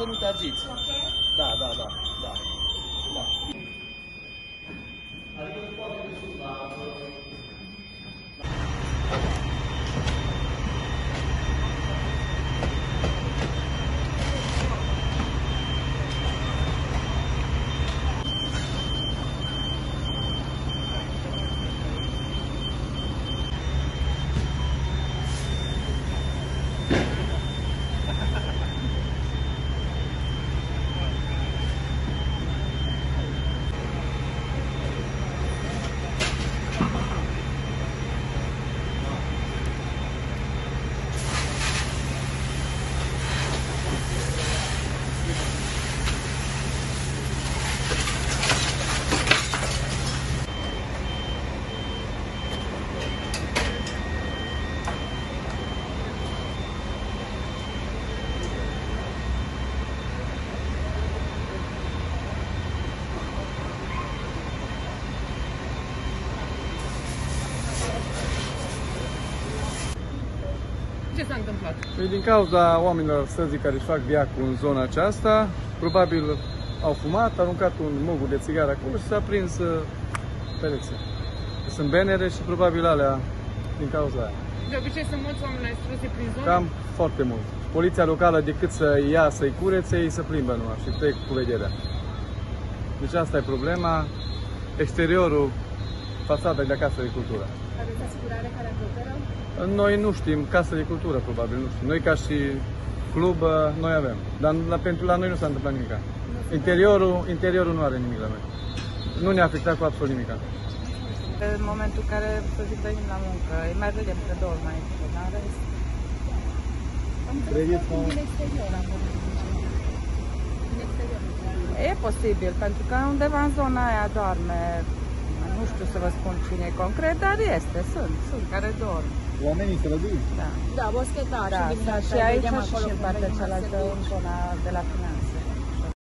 să nu te agiți. Da, da, da, da. Da. Adică nu poate de sus la... Ce s-a întâmplat? Din cauza oamenilor străzii care își fac viacul în zona aceasta, probabil au fumat, aruncat un mugul de țigară acolo și s-a prins perețe. Sunt benere și probabil alea din cauza aia. De obicei sunt mulți oameni la extruzie prin zonă? Cam foarte mult. Poliția locală, decât să ia, să-i curețe, ei se plimbă numai și trec cu vederea. Deci asta e problema. Exteriorul, fațada de Casa de Cultură. Aveți asigurare care acoperă? Noi nu știm, Casa de Cultură probabil, nu știm. Noi ca și club, noi avem. Dar pentru la noi nu s-a întâmplat nimic. Interiorul nu are nimic la noi. Nu ne-a afectat cu absolut nimic. În momentul în care, să zic, venim la muncă, îi mai vedem că două mai este, dar în rest. Credeți că... E posibil, pentru că undeva în zona aia doarme, nu știu să vă spun cine e concret, dar sunt care dorm. Oamenii străduiți? Da. Da, boschetari. Da, și aici și în partea cealaltă, în zona de la finanțe.